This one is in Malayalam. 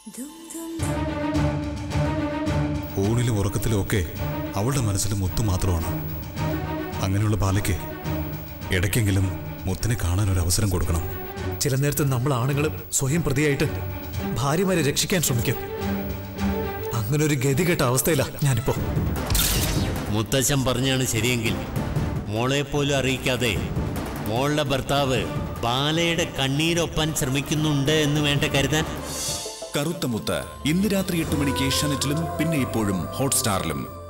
ഊണിലും ഉറക്കത്തിലും ഒക്കെ അവളുടെ മനസ്സിൽ മുത്തു മാത്രമാണ്. അങ്ങനെയുള്ള ബാലയ്ക്ക് ഇടയ്ക്കെങ്കിലും മുത്തിനെ കാണാൻ ഒരു അവസരം കൊടുക്കണം. ചില നേരത്ത് നമ്മൾ ആണുങ്ങൾ സ്വയം പ്രതിയായിട്ട് ഭാര്യമാരെ രക്ഷിക്കാൻ ശ്രമിക്കും. അങ്ങനെ ഒരു ഗതികെട്ട അവസ്ഥയിലാ ഞാനിപ്പോ. മുത്തച്ഛൻ പറഞ്ഞാണ് ശരിയെങ്കിൽ മോളെ പോലും അറിയിക്കാതെ മോളുടെ ഭർത്താവ് ബാലയുടെ കണ്ണീരൊപ്പാൻ ശ്രമിക്കുന്നുണ്ട് എന്ന് വേണ്ട കരുതാൻ. കറുത്ത മുത്ത് ഇന്ന് രാത്രി 8 മണിക്ക് ഏഷ്യാനെറ്റിലും പിന്നെ ഇപ്പോഴും ഹോട്ട്സ്റ്റാറിലും.